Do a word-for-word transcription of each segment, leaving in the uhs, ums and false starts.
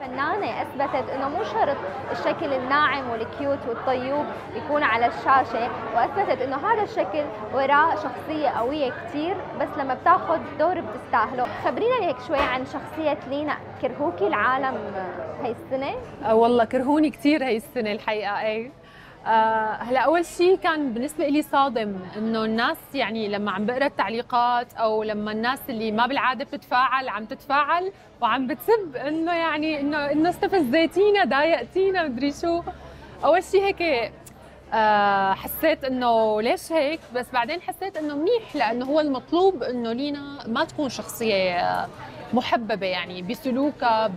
فنانة أثبتت إنه مو شرط الشكل الناعم والكيوت والطيوب يكون على الشاشة، وأثبتت إنه هذا الشكل وراه شخصية قوية كتير، بس لما بتاخذ دور بتستاهله. خبرينا هيك شوي عن شخصية لينا. كرهوكي العالم هي السنة؟ أه والله كرهوني كثير هي السنة الحقيقة. ايه أه هلا اول شيء كان بالنسبه لي صادم انه الناس يعني لما عم بقرا التعليقات او لما الناس اللي ما بالعاده بتتفاعل عم تتفاعل وعم بتسب انه يعني انه انه استفزيتينا ضايقتينا مدري شو. اول شيء هيك أه حسيت انه ليش هيك، بس بعدين حسيت انه منيح لانه هو المطلوب انه لينا ما تكون شخصيه محببه يعني بسلوكها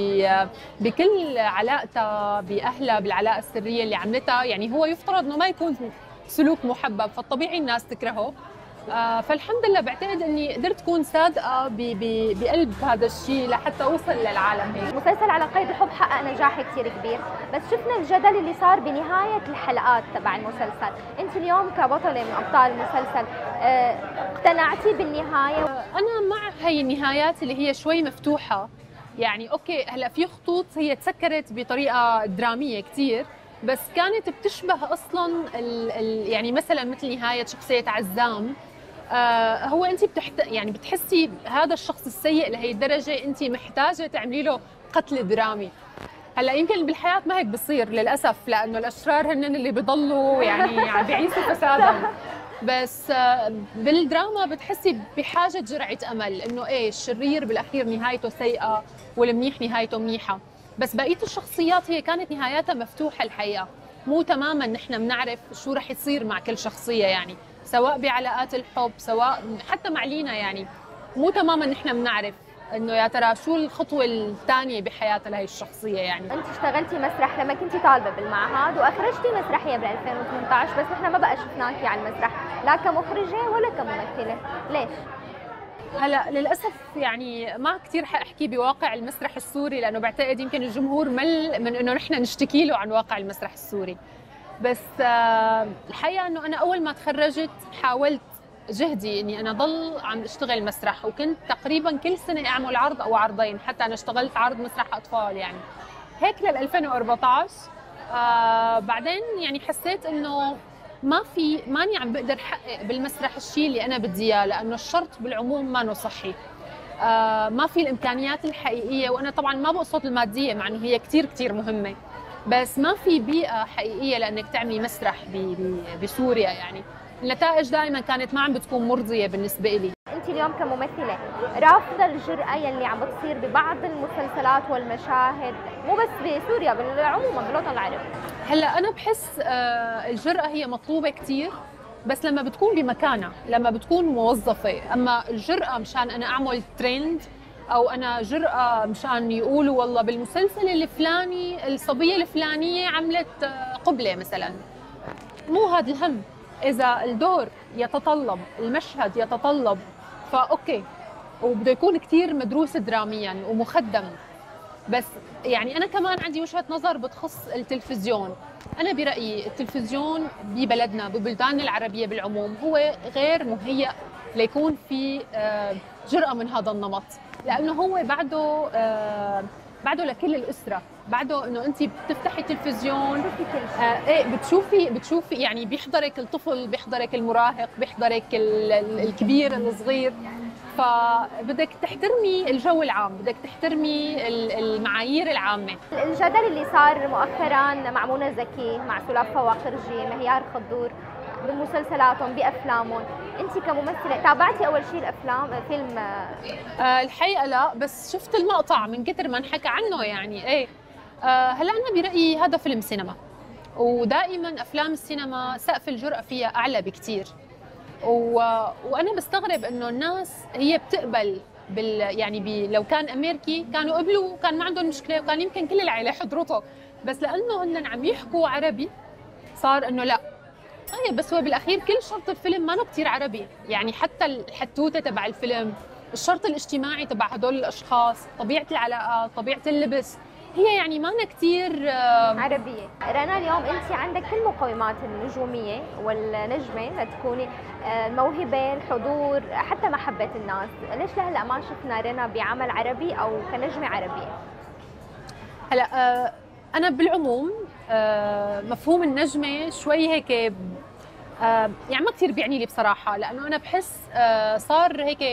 بكل علاقتها باهلها بالعلاقه السريه اللي عملتها، يعني هو يفترض انه ما يكون سلوك محبب، فالطبيعي الناس تكرهه. آه فالحمد لله بعتقد اني قدرت اكون صادقه بقلب هذا الشيء لحتى اوصل للعالم هيك. مسلسل على قيد الحب حقق نجاح كثير كبير، بس شفنا الجدل اللي صار بنهايه الحلقات تبع المسلسل، انت اليوم كبطله من ابطال المسلسل آه اقتنعتي بالنهايه؟ آه انا مع هي النهايات اللي هي شوي مفتوحه، يعني اوكي هلا في خطوط هي تسكرت بطريقه دراميه كثير، بس كانت بتشبه اصلا ال ال يعني مثلا مثل نهايه شخصيه عزام. آه هو انت بتحت يعني بتحسي هذا الشخص السيء لهي الدرجه انت محتاجه تعملي له قتل درامي. هلا يمكن بالحياه ما هيك بصير للاسف، لانه الاشرار هن اللي بيضلوا يعني عم بيعيشوا فسادا، بس آه بالدراما بتحسي بحاجه جرعه امل انه ايه الشرير بالاخير نهايته سيئه والمنيح نهايته منيحه. بس بقيه الشخصيات هي كانت نهاياتها مفتوحه الحقيقه، مو تماما نحن بنعرف شو رح يصير مع كل شخصيه، يعني سواء بعلاقات الحب سواء حتى مع لينا، يعني مو تماما نحن بنعرف انه يا ترى شو الخطوه الثانيه بحياتها لهي الشخصيه. يعني انت اشتغلتي مسرح لما كنتي طالبه بالمعهد واخرجتي مسرحيه بال ألفين وثمانية عشر، بس نحن ما بقى شفناكي على المسرح لا كمخرجه ولا كممثله، ليش؟ هلا للاسف يعني ما كثير حاحكي بواقع المسرح السوري، لانه بعتقد يمكن الجمهور مل من انه نحن نشتكي له عن واقع المسرح السوري. بس الحقيقه انه انا اول ما تخرجت حاولت جهدي اني انا ضل عم اشتغل مسرح، وكنت تقريبا كل سنه اعمل عرض او عرضين، حتى انا اشتغلت عرض مسرح اطفال يعني هيك لل ألفين وأربعة عشر. آه بعدين يعني حسيت انه ما في ماني عم بقدر حقق بالمسرح الشيء اللي انا بدي اياه، لانه الشرط بالعموم ما انه صحي. آه ما في الامكانيات الحقيقيه، وانا طبعا ما بقصد الماديه مع انه هي كثير كثير مهمه، بس ما في بيئه حقيقيه لانك تعملي مسرح بسوريا. يعني النتائج دائما كانت ما عم بتكون مرضيه بالنسبه لي. انت اليوم كممثله رافضه الجرأه يلي عم بتصير ببعض المسلسلات والمشاهد، مو بس بسوريا بل عموما بالوطن العربي؟ هلا انا بحس الجرأه هي مطلوبه كثير، بس لما بتكون بمكانها، لما بتكون موظفه. اما الجرأه مشان انا اعمل ترند او انا جرأه مشان يقولوا والله بالمسلسل الفلاني الصبيه الفلانيه عملت قبله مثلا، مو هذا الهم. اذا الدور يتطلب المشهد يتطلب فاوكي، وبده يكون كثير مدروس دراميا ومخدم. بس يعني انا كمان عندي وجهه نظر بتخص التلفزيون. انا برايي التلفزيون ببلدنا ببلدان العربيه بالعموم هو غير مهيأ ليكون في جرأة من هذا النمط، لانه هو بعده بعده لكل الاسره، بعده انه انت بتفتحي تلفزيون آه ايه بتشوفي بتشوفي يعني بيحضرك الطفل، بيحضرك المراهق، بيحضرك الكبير الصغير، فبدك تحترمي الجو العام، بدك تحترمي المعايير العامه. الجدل اللي صار مؤخرا مع منى زكي، مع سلاف فواقرجي، مهيار خضور بمسلسلاتهم بافلامهم، انت كممثله تابعتي اول شيء الافلام فيلم؟ آه الحقيقه لا، بس شفت المقطع من كثر ما انحكى عنه يعني ايه. آه هلا انا برايي هذا فيلم سينما، ودائما افلام السينما سقف الجرأة فيها اعلى بكثير، و... وانا بستغرب انه الناس هي بتقبل بال يعني بي... لو كان امريكي كانوا قبلوا كان ما عندهم مشكله وكان يمكن كل العائله حضرته، بس لانه هن عم يحكوا عربي صار انه لا. طيب بس هو بالاخير كل شرط الفيلم ما كثير عربي، يعني حتى الحتوته تبع الفيلم، الشرط الاجتماعي تبع هدول الاشخاص، طبيعه العلاقات، طبيعه اللبس، هي يعني ما كثير عربيه. رنا اليوم انت عندك كل مقومات النجوميه والنجمه لتكوني الموهبه، الحضور، حتى محبه الناس، ليش لهلا ما شفنا رنا بعمل عربي او كنجمه عربيه؟ هلا آه انا بالعموم آه مفهوم النجمه شوي هيك آه يعني ما كثير بيعني لي بصراحه، لانه انا بحس آه صار هيك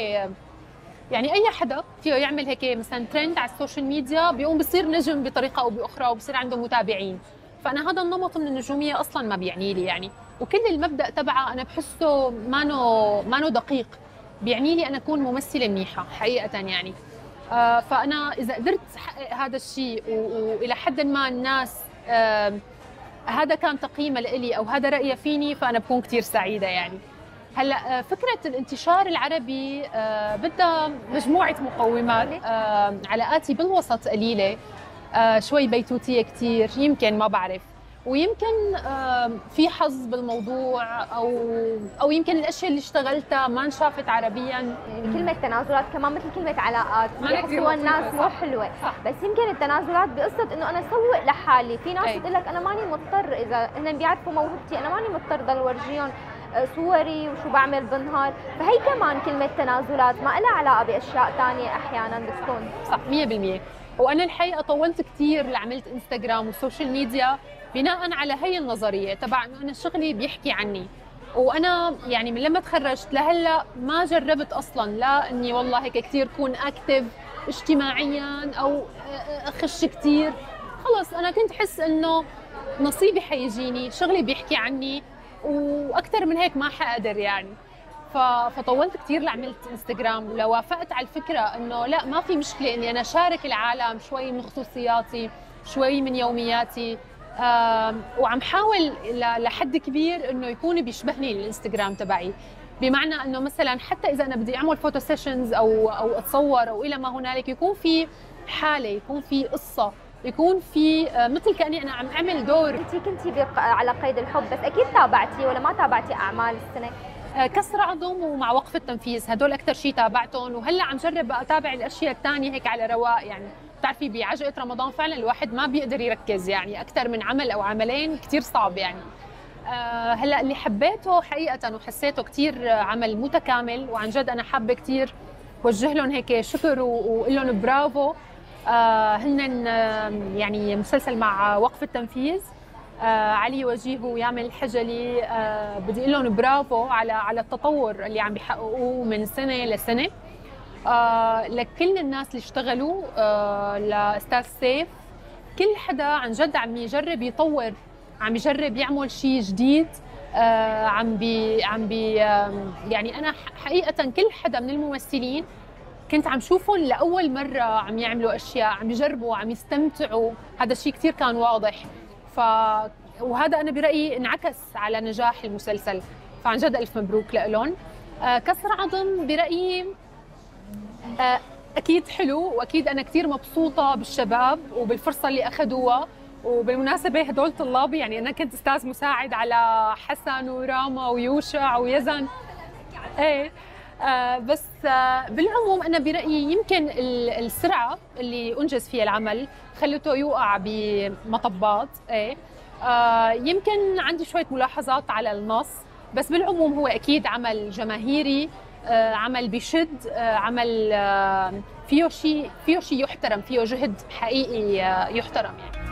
يعني اي حدا فيه يعمل هيك مثلا ترند على السوشيال ميديا بيقوم بصير نجم بطريقه او باخرى وبصير عنده متابعين. فانا هذا النمط من النجوميه اصلا ما بيعني لي يعني، وكل المبدا تبعه انا بحسه مانو مانو دقيق. بيعني لي انا اكون ممثله منيحه حقيقه يعني. آه فانا اذا قدرت احقق هذا الشيء والى حد ما الناس آه هذا كان تقييمها لإلي او هذا رايها فيني، فانا بكون كثير سعيده يعني. هلا فكره الانتشار العربي آه بدها مجموعه مقومات. آه علاقاتي بالوسط قليله، آه شوي بيتوتيه كثير يمكن، ما بعرف، ويمكن آه في حظ بالموضوع، او او يمكن الاشياء اللي اشتغلتها ما انشافت عربيا. يعني كلمه تنازلات كمان مثل كلمه علاقات ما بيحسوا الناس مو حلوه، صح. بس يمكن التنازلات بقصه انه انا اسوق لحالي. في ناس أي. بتقول لك انا ماني مضطر، اذا هن بيعرفوا موهبتي انا ماني مضطر ضل ورجيهم صوري وشو بعمل بالنهار. فهي كمان كلمه تنازلات ما لها علاقه باشياء ثانيه احيانا بتكون. صح مية بالمية. وانا الحقيقه طولت كثير لعملت انستغرام والسوشيال ميديا بناء على هي النظريه تبع انه انا شغلي بيحكي عني. وانا يعني من لما تخرجت لهلا ما جربت اصلا لا اني والله هيك كثير كون اكتف اجتماعيا او اخش كثير. خلص انا كنت حس انه نصيبي حيجيني، شغلي بيحكي عني، واكثر من هيك ما حقدر يعني. فطولت كثير لعملت انستغرام، ولو وافقت على الفكره انه لا ما في مشكله اني انا شارك العالم شوي من خصوصياتي، شوي من يومياتي، وعم حاول لحد كبير انه يكون بيشبهني الانستغرام تبعي. بمعنى انه مثلا حتى اذا انا بدي اعمل فوتو سيشنز او او اتصور او الى ما هنالك، يكون في حاله، يكون في قصه، يكون في مثل كاني انا عم اعمل دور. انت كنتي على قيد الحب، بس اكيد تابعتي ولا ما تابعتي اعمال السنه؟ كسر عظم ومع وقف التنفيذ، هدول اكثر شيء تابعتهم. وهلا عم جرب اتابع الاشياء الثانيه هيك على رواق يعني. بتعرفي بعجقه رمضان فعلا الواحد ما بيقدر يركز يعني، اكثر من عمل او عملين كثير صعب يعني. أه هلا اللي حبيته حقيقه وحسيته كثير عمل متكامل، وعن جد انا حابه كثير وجه لهم هيك شكر وقول لهم برافو. أه هن يعني مسلسل مع وقف التنفيذ، آه علي وجيه ويامن الحجلي، آه بدي اقول لهم برافو على على التطور اللي عم بيحققوه من سنه لسنه. آه لكل الناس اللي اشتغلوا، آه لاستاذ سيف، كل حدا عن جد عم يجرب يطور، عم يجرب يعمل شيء جديد. آه عم بي عم بي آه يعني انا حقيقه كل حدا من الممثلين كنت عم شوفهم لاول مره عم يعملوا اشياء، عم يجربوا، عم يستمتعوا. هذا الشيء كثير كان واضح. ف وهذا انا برايي انعكس على نجاح المسلسل، فعن جد الف مبروك لهم. آه كسر عظم برايي آه اكيد حلو، واكيد انا كثير مبسوطه بالشباب وبالفرصه اللي اخذوها. وبالمناسبه هدول طلابي يعني، انا كنت استاذ مساعد على حسن وراما ويوشع ويزن. ايه آه بس آه بالعموم انا برايي يمكن السرعه اللي انجز فيها العمل خلته يوقع بمطبات. ايه آه يمكن عندي شويه ملاحظات على النص، بس بالعموم هو اكيد عمل جماهيري، آه عمل بشد، آه عمل آه فيه شيء فيه شيء يحترم، فيه جهد حقيقي آه يحترم يعني.